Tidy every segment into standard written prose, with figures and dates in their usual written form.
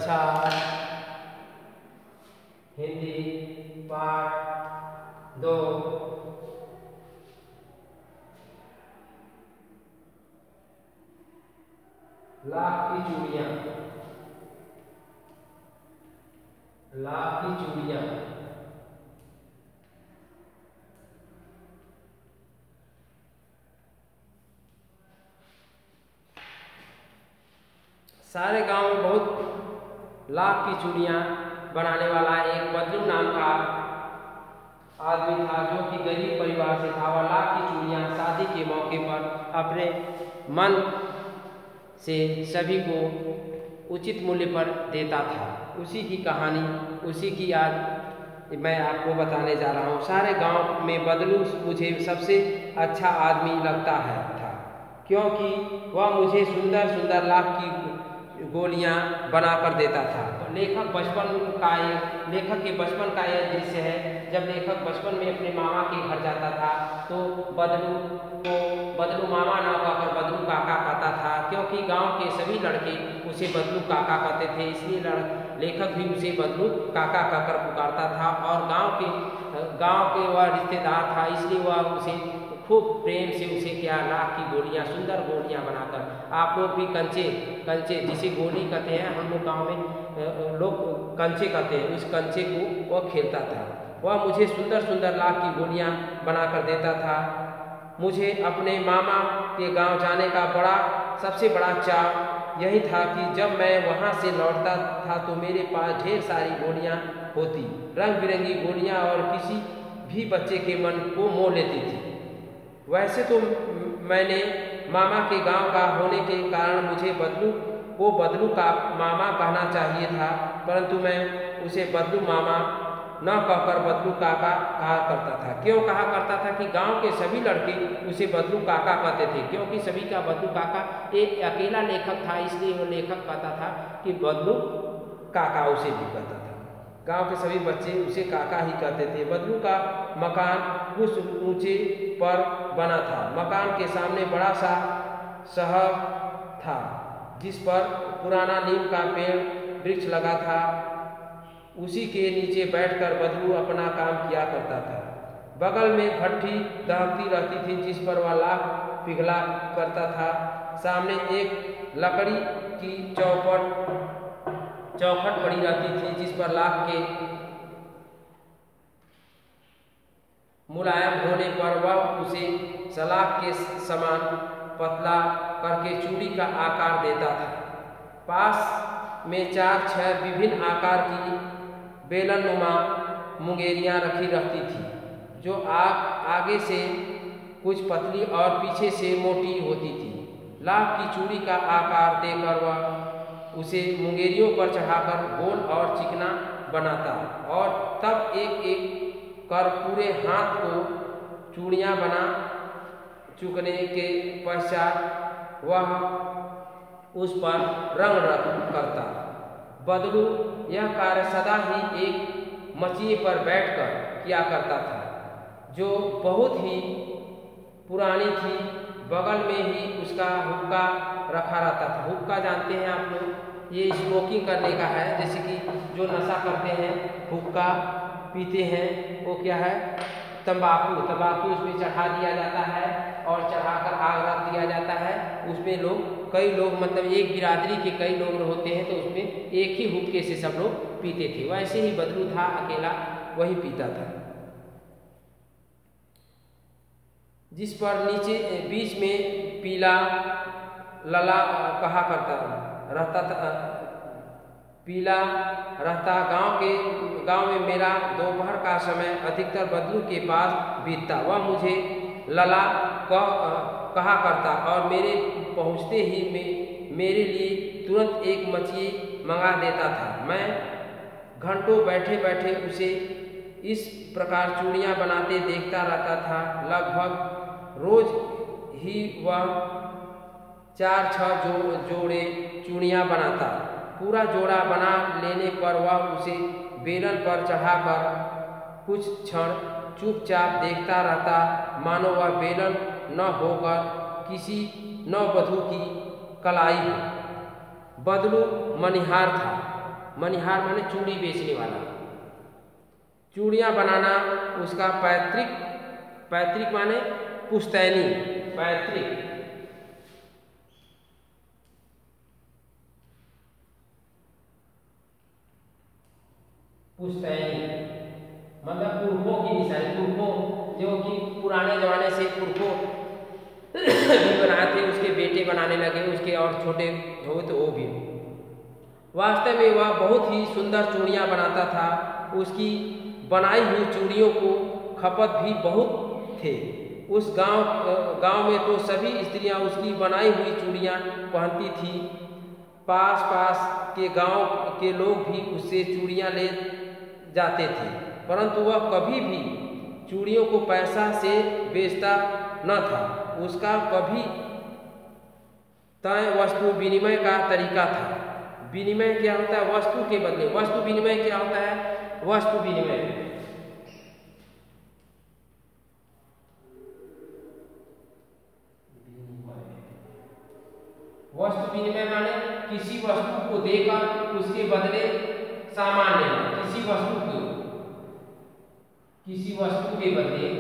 कक्षा हिंदी पाठ 2 लाख की चूड़ियां। लाख की चूड़ियां। सारे गांव में बहुत लाख की चूड़ियां बनाने वाला एक बदलू नाम का आदमी था, जो कि गरीब परिवार से था। वह लाख की चूड़ियां शादी के मौके पर अपने मन से सभी को उचित मूल्य पर देता था। उसी की कहानी, उसी की याद मैं आपको बताने जा रहा हूँ। सारे गांव में बदलू मुझे सबसे अच्छा आदमी लगता था, क्योंकि वह मुझे सुंदर सुंदर लाख की गोलियां बनाकर देता था। लेखक के बचपन का यह दृश्य है, जब लेखक बचपन में अपने मामा के घर जाता था तो बदलू को बदलू मामा ना कहकर बदलू काका कहता था, क्योंकि गांव के सभी लड़के उसे बदलू काका कहते थे। इसलिए लेखक भी उसे बदलू काका कहकर पुकारता था। और गांव के वह रिश्तेदार था, इसलिए वह उसे खूब प्रेम से उसे क्या लाख की गोलियां, सुंदर गोलियां बनाकर, आप लोग भी कंचे जिसे गोली कहते हैं, हम लोग गाँव में लोग कंचे कहते हैं, उस कंचे को वह खेलता था। वह मुझे सुंदर सुंदर लाख की गोलियां बनाकर देता था। मुझे अपने मामा के गांव जाने का सबसे बड़ा चाव यही था कि जब मैं वहां से लौटता था तो मेरे पास ढेर सारी गोलियां होती, रंग बिरंगी गोलियां, और किसी भी बच्चे के मन को मोह लेती थी। वैसे तो मैंने मामा के गांव का होने के कारण मुझे बदलू का मामा कहना चाहिए था, परंतु मैं उसे बदलू मामा न कहकर बदलू काका कहा करता था। क्यों कहा करता था कि गांव के सभी लड़के उसे बदलू काका कहते थे, क्योंकि सभी का बदलू काका, एक अकेला लेखक था, इसलिए वो लेखक कहता था कि बदलू काका उसे भी कहता था। गांव के सभी बच्चे उसे काका ही कहते थे। बदलू का मकान कुछ ऊंचे पर बना था। मकान के सामने बड़ा सा शहर था, जिस पर पुराना नीम का पेड़ वृक्ष लगा था। उसी के नीचे बैठकर बदलू अपना काम किया करता था। बगल में भट्ठी दहकती रहती थी, जिस पर वह लाख पिघला करता था। सामने एक लकड़ी की चौखट पड़ी रहती थी, जिस पर लाख के मुलायम होने पर वह उसे सलाख के समान पतला करके चूड़ी का आकार देता था। पास में 4-6 विभिन्न आकार की बेलनुमा मुंगेरियां रखी रहती थी, जो आगे से कुछ पतली और पीछे से मोटी होती थी। लाख की चूड़ी का आकार देकर वह उसे मुंगेरियों पर चढ़ाकर गोल और चिकना बनाता, और तब एक एक कर पूरे हाथ को चूड़ियां बना चुकने के पश्चात वह उस पर रंग करता। बदलू यह कार्य सदा ही एक मचिए पर बैठकर किया करता था, जो बहुत ही पुरानी थी। बगल में ही उसका हुक्का रखा रहता था। हुक्का जानते हैं आप लोग, ये स्मोकिंग करने का है, जैसे कि जो नशा करते हैं, हुक्का पीते हैं, वो क्या है, तंबाकू उसमें चढ़ा दिया जाता है और चढ़ाकर आग रख दिया जाता है। उसमें कई लोग मतलब एक बिरादरी के कई लोग होते हैं, तो उसमें एक ही हुक्के से सब लोग पीते थे। वैसे ही बदलू था, अकेला वही पीता था, जिस पर नीचे बीच में पीला लला कहा करता रहता था, पीला रहता। गांव में मेरा दोपहर का समय अधिकतर बदलू के पास बीतता। वह मुझे लला कहा करता और मेरे पहुंचते ही मेरे लिए तुरंत एक मछली मंगा देता था। मैं घंटों बैठे बैठे उसे इस प्रकार चूड़ियां बनाते देखता रहता था। लगभग रोज ही वह 4-6 जोड़े चूड़ियां बनाता। पूरा जोड़ा बना लेने पर वह उसे बेलन पर चढ़ाकर कुछ क्षण चुपचाप देखता रहता, मानो वह बेलन न होकर किसी नववधू की कलाई हो। बदलू मनिहार था। मनिहार माने चूड़ी बेचने वाला। चूड़ियाँ बनाना उसका पैतृक माने पुश्तैनी, पैतृक। पुश्तैनी मतलब पुरखों की निशानी, पुरखों जो कि पुराने जमाने से पुरखों भी बनाए थे, उसके बेटे बनाने लगे, उसके और छोटे हो तो वो भी। वास्तव में वह बहुत ही सुंदर चूड़ियाँ बनाता था। उसकी बनाई हुई चूड़ियों को खपत भी बहुत थे। उस गांव में तो सभी स्त्रियां उसकी बनाई हुई चूड़ियाँ पहनती थी। पास पास के गांव के लोग भी उससे चूड़ियाँ ले जाते थे, परंतु वह कभी भी चूड़ियों को पैसा से बेचता न था। उसका कभी तय वस्तु विनिमय का तरीका था। विनिमय क्या होता है? वस्तु के बदले। वस्तु विनिमय क्या होता है? वस्तु विनिमय वस्तु विनिमय माने किसी वस्तु को देकर उसके बदले सामान लेना। किसी वस्तु के बदले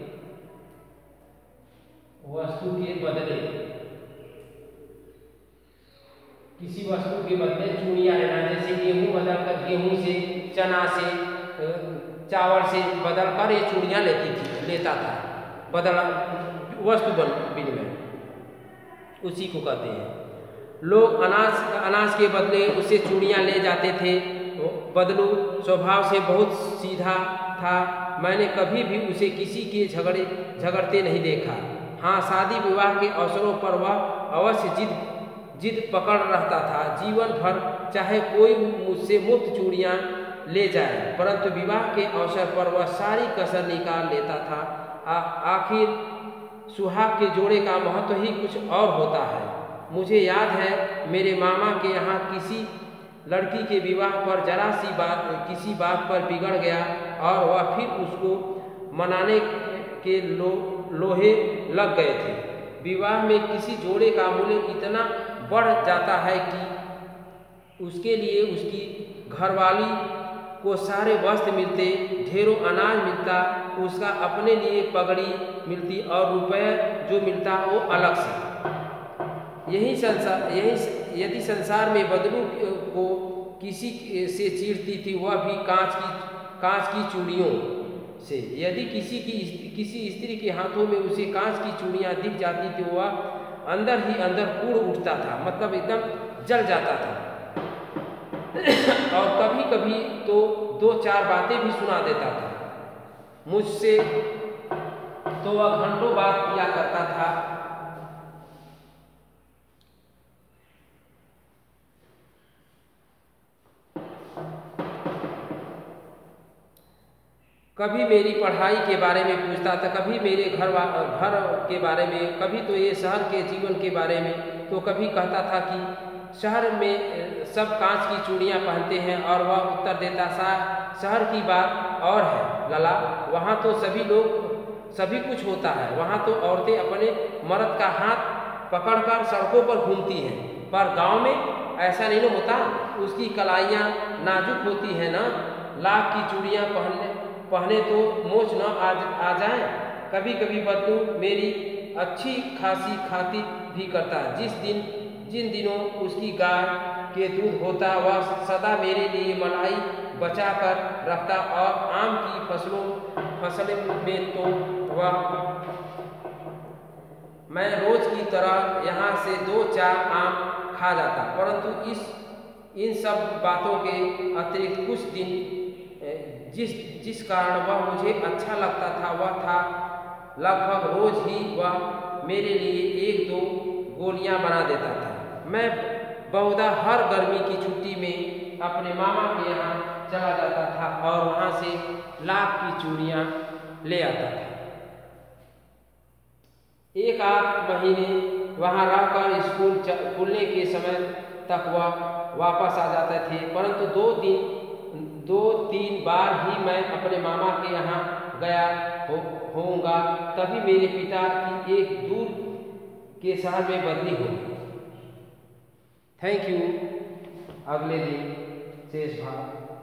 किसी वस्तु के बदले चूड़ियाँ लेना। जैसे गेहूँ बदलकर, गेहूँ से, चना से, चावल से बदल कर ये चूड़ियाँ लेता था। वस्तु विनिमय उसी को कहते हैं। लोग अनाज के बदले उससे चूड़ियाँ ले जाते थे। बदलू स्वभाव से बहुत सीधा था। मैंने कभी भी उसे किसी के झगड़ते नहीं देखा। हाँ, शादी विवाह के अवसरों पर वह अवश्य जिद पकड़ रहता था। जीवन भर चाहे कोई मुझसे मुफ्त चूड़ियाँ ले जाए, परंतु विवाह के अवसर पर वह सारी कसर निकाल लेता था। आखिर सुहाग के जोड़े का महत्व ही कुछ और होता है। मुझे याद है मेरे मामा के यहाँ किसी लड़की के विवाह पर जरा सी किसी बात पर बिगड़ गया और वह फिर उसको मनाने के लोहे लग गए थे। विवाह में किसी जोड़े का मूल्य इतना बढ़ जाता है कि उसके लिए उसकी घरवाली को सारे वस्त्र मिलते, ढेरों अनाज मिलता, उसका अपने लिए पगड़ी मिलती और रुपये जो मिलता वो अलग से। यदि संसार में बदलू को किसी से चीरती थी, वह भी कांच की चूड़ियों से। यदि किसी स्त्री के हाथों में उसे कांच की चूड़ियाँ दिख जाती थी, वह अंदर ही अंदर कूड़ उठता था, मतलब एकदम जल जाता था। और कभी कभी तो 2-4 बातें भी सुना देता था मुझसे, तो वह घंटों बात किया करता था। कभी मेरी पढ़ाई के बारे में पूछता था, कभी मेरे घर के बारे में, कभी तो ये शहर के जीवन के बारे में। तो कभी कहता था कि शहर में सब कांच की चूड़ियाँ पहनते हैं, और वह उत्तर देता, शहर की बात और है लला, वहाँ तो सभी कुछ होता है। वहाँ तो औरतें अपने मर्द का हाथ पकड़कर सड़कों पर घूमती हैं, पर गांव में ऐसा नहीं होता। उसकी कलाइयाँ नाजुक होती हैं ना। लाख की चूड़ियाँ पहने तो मोच न आ जाए। कभी कभी बदलू मेरी अच्छी खासी खातिर भी करता। जिन दिनों उसकी गाय के दूध होता, वह सदा मेरे लिए मलाई बचा कर रखता, और आम की फसल में तो मैं रोज की तरह यहाँ से 2-4 आम खा जाता। परंतु इन सब बातों के अतिरिक्त कुछ दिन जिस कारण वह मुझे अच्छा लगता था, वह था लगभग रोज ही वह मेरे लिए 1-2 गोलियां बना देता था। मैं बहुधा हर गर्मी की छुट्टी में अपने मामा के यहाँ चला जाता था और वहाँ से लाख की चूड़ियाँ ले आता था। 1-8 महीने वहाँ रहकर स्कूल खुलने के समय तक वह वापस आ जाते थे, परंतु 2-3 बार ही मैं अपने मामा के यहाँ गया होऊंगा, तभी मेरे पिता की एक दूर के शहर में बदली होगी। Thank you. अगले दिन शेष भाग।